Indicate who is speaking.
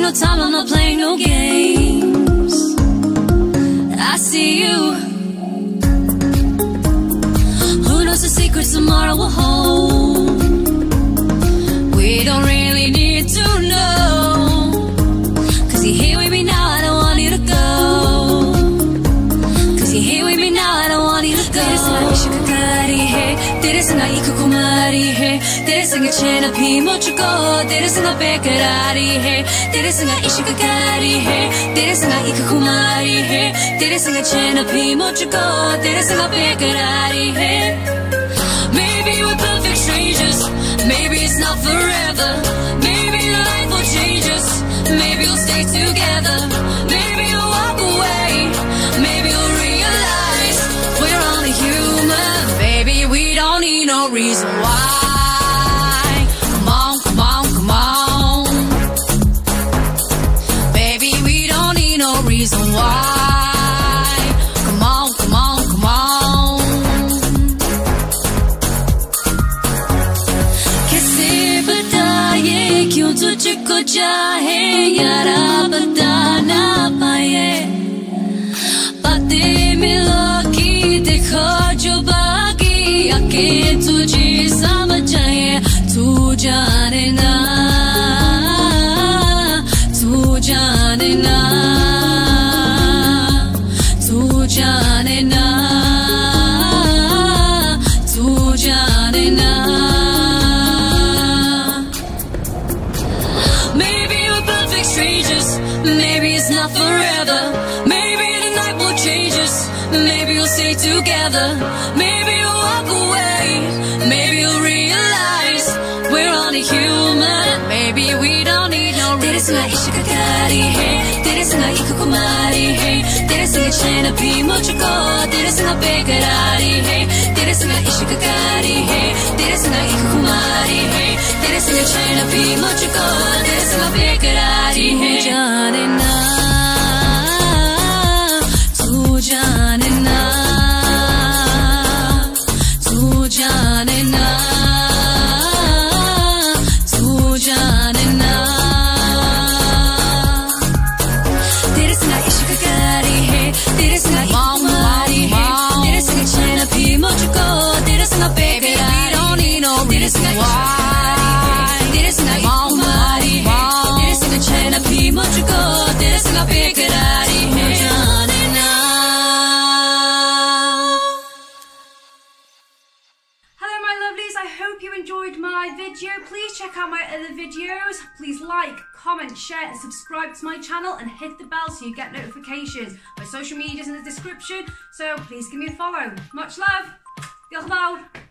Speaker 1: no time, I'm not playing no games. I see you. Who knows the secrets tomorrow will hold? We don't really need to know. Cause you're here with me now, I don't want you to go. Cause you're here with me now, I don't want you to go. तेरे संग इश्क कारी है, तेरे संग एक खुमारी है, तेरे संग चैन भी मुझको, तेरे संग बेकरारी है, तेरे संग इश्क कारी है, तेरे संग एक खुमारी है, तेरे संग चैन भी मुझको, तेरे संग बेकरारी है. Maybe we're perfect strangers, maybe it's not forever, maybe life will change us, maybe we'll stay together, maybe you'll walk away, maybe you'll realize we're only human, baby, we don't need no reason why. Come on, come on, come on, baby, we don't need no reason why. Come on, come on, come on. कैसे बताए क्यों तुझको चाहे यारा, बता ना पाए बातें मिलो की देखो जो बाकी आके तुझे समझ जाए. तू जाने ना, तू जाने ना, तू जाने ना, तू जाने ना. Maybe we're perfect strangers, maybe it's not forever, maybe the night will change us, maybe we'll stay together, maybe we'll walk away, maybe you'll realize we're only human, maybe we don't need no reason. तेरे संग इश्क कारी है, तेरे संग एक खुमारी है, तेरे संग चैन भी मुझको, तेरे संग बेकरारी है, तेरे संग इश्क कारी है, तेरे संग एक खुमारी है, तेरे संग चैन भी मुझको, तेरे संग बेकरारी है. जाने ना, तू जाने ना, तू जाने ना, तू जाने ना. तेरे संग इश्क कारी है, तेरे संग एक खुमारी है, तेरे संग चैन भी मुझको, तेरे संग बेकरारी है, तेरे संग तेरे संग एक खुमारी है, तेरे संग चैन भी मुझको, तेरे संग बेकरारी है. जाने ना.
Speaker 2: Hello my lovelies, I hope you enjoyed my video. Please check out my other videos. Please like, comment, share and subscribe to my channel and hit the bell so you get notifications. My social media is in the description, so please give me a follow. Much love. Diolch yn fawr.